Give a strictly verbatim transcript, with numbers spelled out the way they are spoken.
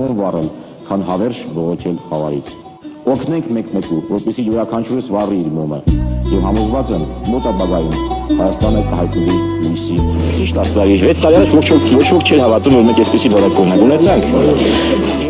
կամոն վառել, քան հավերժ բողոքել խավարից։ Օգնենք մեկ-մեկու, որպեսզի յուրաքանչյուրս վառի իր մոմը, եւ համոզված եմ մոտ ապագայում Հայաստանը կհայտնվի լույսի։ Ճիշտ ասած, վեց տարի առաջ ոչ ոք չէր հավատում, որ մենք այսպիսի որակ կողմենք ունեցանք։